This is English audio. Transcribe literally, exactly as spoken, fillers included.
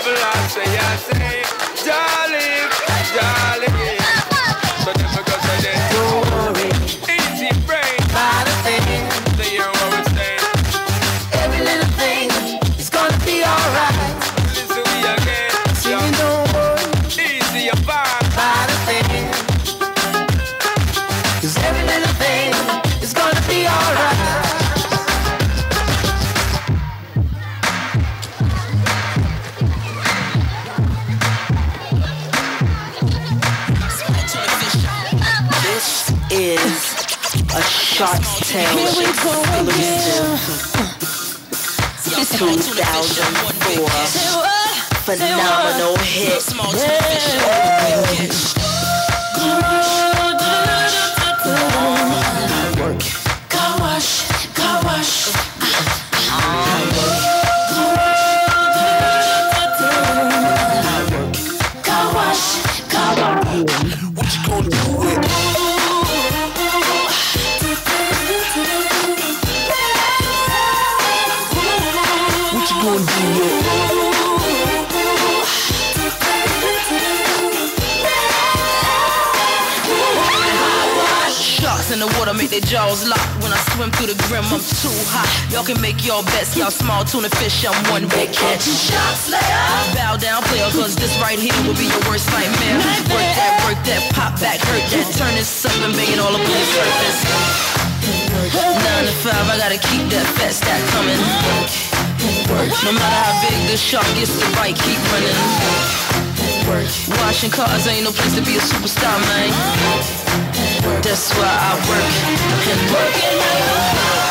devil I say, I say, darling, darling. So never go say that. Don't worry, easy brain. not a thing. So you know what we're saying. Every little thing is gonna be alright. Listen we again. Singing don't worry, Easy your vibe. not a thing. Cause every little thing is gonna be alright. Is a Shark's Tale exclusive two thousand four phenomenal hit. Car wash, car wash. Car wash, car wash. What you gonna do with it? What you gonna do with it? Sharks in the water make their jaws lock. When I swim through the grim, I'm too hot. Y'all can make your best, y'all small tuna fish, I'm one big catch. Shark Slayer. Bow down, player, cause this right here will be your worst nightmare. Work that, work that, pop back, hurt that, turn this up and bang it all up on the surface. Nine to five, I gotta keep that fat stack coming. No matter how big the shark gets, the bite keep running. Washing cars ain't no place to be a superstar, man. That's why I work and work.